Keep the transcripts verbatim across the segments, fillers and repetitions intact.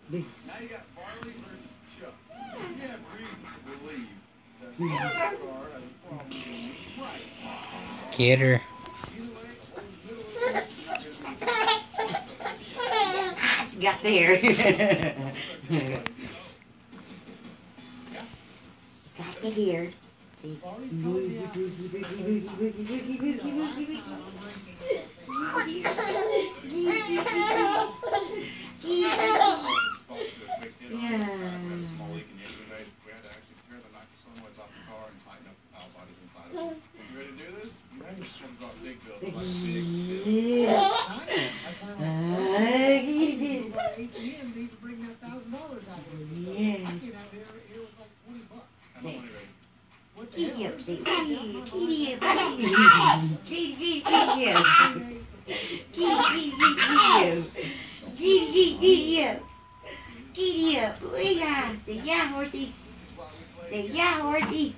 Now you got Barley versus Chuck. You have reason to believe that this car has a problem being right. Get her. She got there. Got the hair. Giddy up, say, giddy, giddy up, giddy, giddy, giddy up, giddy, giddy, giddy up, giddy up, yeah, say yeah, horsey, say yeah, horsey,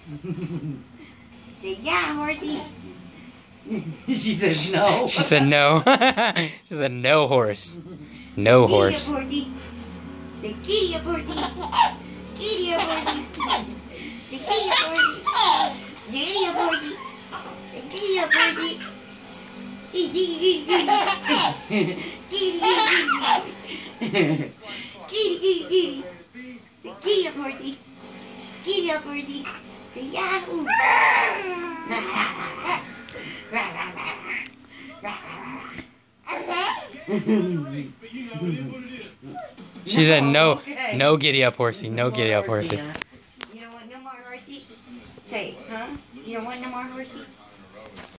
say yeah, horsey. She said no. She said no. She said no horse. No horse. Giddy up, horsey. Say giddy up, horsey. Giddy up, horsey. Say giddy up, horsey. Giddy up, horsey. Say giddy up, horsey. Giddy, giddy, giddy. Giddy, giddy, giddy, giddy. Say giddy up, horsey. Giddy up, horsey. Say yahoo. She said no, no giddy up horsey, no giddy up horsey.